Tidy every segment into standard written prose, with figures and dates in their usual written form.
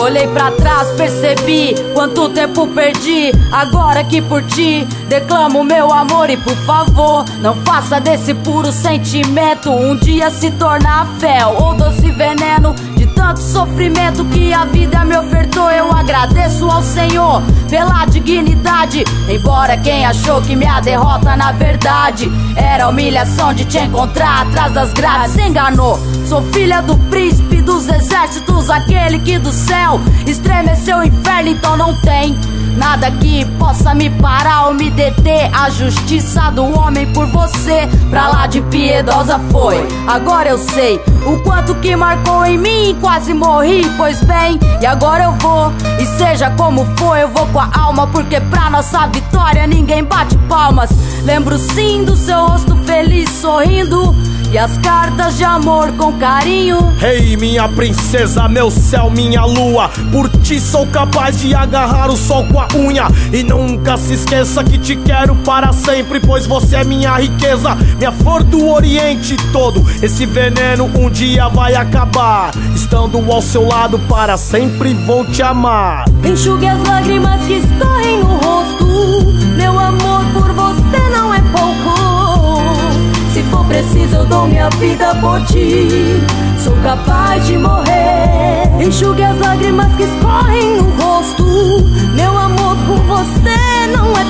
Olhei pra trás, percebi quanto tempo perdi. Agora que por ti declamo meu amor. E por favor, não faça desse puro sentimento um dia se tornar fel ou doce veneno. De tanto sofrimento que a vida me ofertou, eu agradeço ao Senhor pela dignidade. Embora quem achou que minha derrota na verdade era a humilhação de te encontrar atrás das grades, se enganou. Sou filha do príncipe dos exércitos, aquele que do céu estremeceu o inferno. Então não tem nada que possa me parar ou me deter. A justiça do homem por você pra lá de piedosa foi. Agora eu sei o quanto que marcou em mim, quase morri, pois bem, e agora eu vou. E seja como for, eu vou com a alma, porque pra nossa vitória ninguém bate palmas. Lembro sim do seu rosto feliz sorrindo e as cartas de amor com carinho. Hey, minha princesa, meu céu, minha lua, por ti sou capaz de agarrar o sol com a unha. E nunca se esqueça que te quero para sempre, pois você é minha riqueza, minha flor do oriente todo. Esse veneno um dia vai acabar, estando ao seu lado para sempre vou te amar. Enxugue as lágrimas que escorrem no rosto, meu amor por você não é pouco. Se for preciso eu dou minha vida por ti, sou capaz de morrer. Enxugue as lágrimas que escorrem no rosto, meu amor por você não é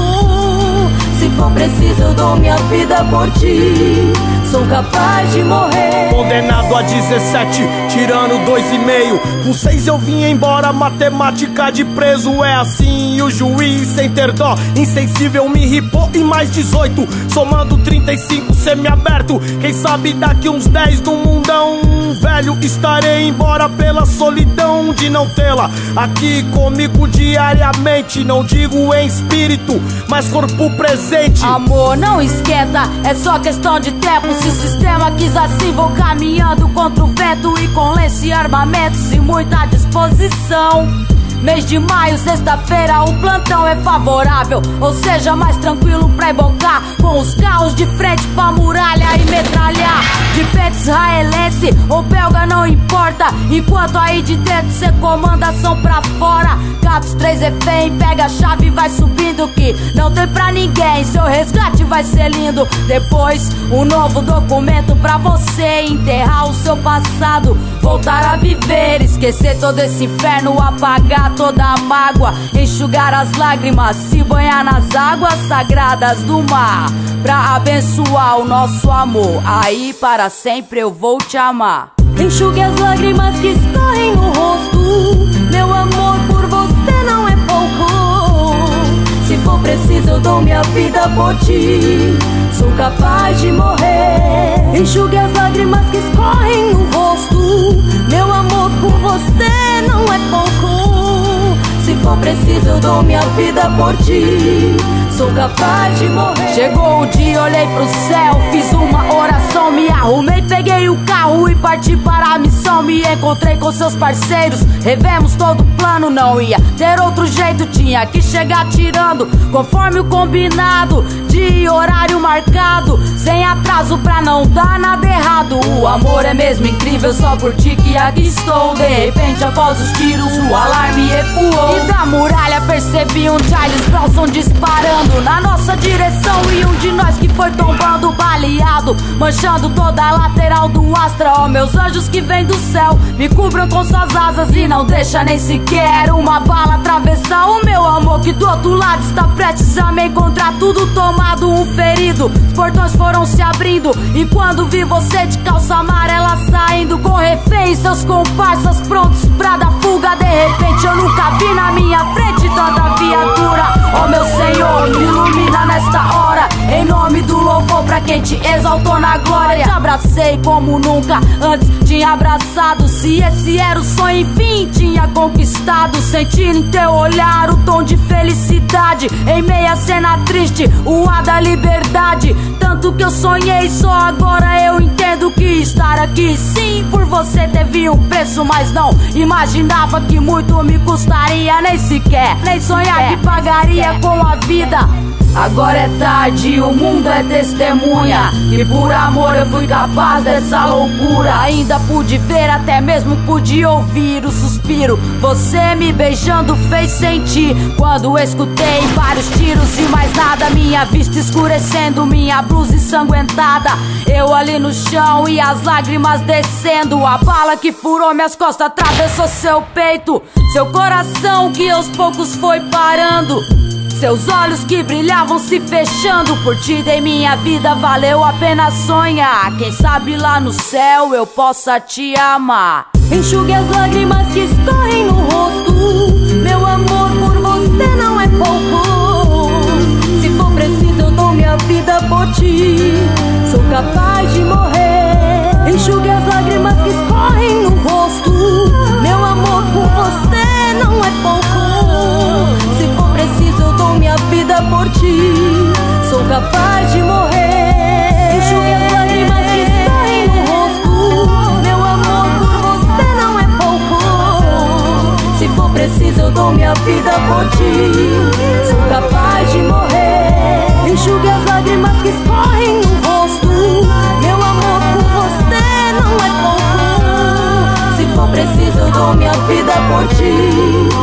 pouco. Se for preciso eu dou minha vida por ti, sou capaz de morrer. Condenado a 17, tirando 2,5. Com 6 eu vim embora, matemática de preso é assim. E o juiz sem ter dó, insensível me ripou em mais 18. Somando 35, semi-aberto. Quem sabe daqui uns 10 no mundão velho estarei embora pela solidão de não tê-la aqui comigo diariamente. Não digo em espírito, mas corpo presente. Amor, não esquenta, é só questão de tempo. Se o sistema quis assim, vou caminhando contra o vento. E com lenço e armamentos e muita disposição. Mês de maio, sexta-feira, o plantão é favorável, ou seja, mais tranquilo pra emboncar, com os carros de frente pra muralha e metralhar. De peito israelense ou belga não importa, enquanto aí de dentro cê comanda ação pra fora. Capos 3 refém, pega a chave e vai subindo, que não tem pra ninguém, seu resgate vai ser lindo. Depois, um novo documento pra você enterrar o seu passado, voltar a viver, esquecer todo esse inferno, apagar toda a mágoa, enxugar as lágrimas, se banhar nas águas sagradas do mar, pra abençoar o nosso amor. Aí para sempre eu vou te amar. Enxugue as lágrimas que escorrem no rosto, meu amor por você não é pouco. Se for preciso eu dou minha vida por ti, sou capaz de morrer. Enxugue as lágrimas que escorrem no rosto, meu amor por você não é pouco. Se for preciso eu dou minha vida por ti, sou capaz de morrer. Chegou o dia, olhei pro céu, fiz uma oração, me arrumei, peguei o carro e parti para a missão. Me encontrei com seus parceiros, revemos todo o plano, não ia ter outro jeito, tinha que chegar tirando conforme o combinado, de horário marcado, sem atraso pra não dar nada errado. O amor é mesmo incrível, só por ti que aqui estou. De repente após os tiros o alarme ecoou, e da muralha percebi um Charles Bronson disparando na nossa direção, e um de nós que foi tombando baleado, manchando toda a lateral do Astra. Ó, meus anjos que vêm do céu, me cubram com suas asas e não deixa nem sequer uma bala atravessar o meu amor, que do outro lado está prestes a me encontrar, tudo tomado, um ferido. Os portões foram se abrindo e quando vi você de calça amarela saindo, com reféns, seus comparsas prontos pra dar fuga. De repente eu nunca vi na minha frente tanta viatura. Ó meu Senhor, me ilumina nesta hora, em nome do louvor pra quem te exaltou na glória. Te abracei como nunca antes tinha abraçado, se esse era o sonho enfim tinha conquistado. Senti em teu olhar o tom de felicidade, em meia cena triste, o ar da liberdade. Tanto que eu sonhei, só agora eu entendo que estar aqui sim por você teve um preço, mas não imaginava que muito me custaria, nem sequer, nem sonhar que pagaria com a vida. Agora é tarde, o mundo é testemunha que por amor eu fui capaz dessa loucura. Ainda pude ver, até mesmo pude ouvir o suspiro. Você me beijando fez sentir quando escutei vários tiros e mais nada. Minha vista escurecendo, minha blusa ensanguentada, eu ali no chão e as lágrimas descendo. A bala que furou minhas costas atravessou seu peito, seu coração que aos poucos foi parando, seus olhos que brilhavam se fechando. Por ti dei minha vida, valeu a pena sonhar. Quem sabe lá no céu eu possa te amar. Enxugue as lágrimas que escorrem no rosto, meu amor por você não é pouco. Se for preciso eu dou minha vida por ti, sou capaz de morrer. Enxugue as lágrimas que escorrem no rosto, meu amor por você não é pouco. Se for preciso eu dou minha vida por ti, sou capaz de morrer. Enxugue as lágrimas que escorrem no rosto, meu amor por você não é pouco. Se for preciso eu dou minha vida por ti, sou capaz de morrer. Enxugue as lágrimas que escorrem no rosto, meu amor por você não é pouco. Se for preciso eu dou minha vida por ti,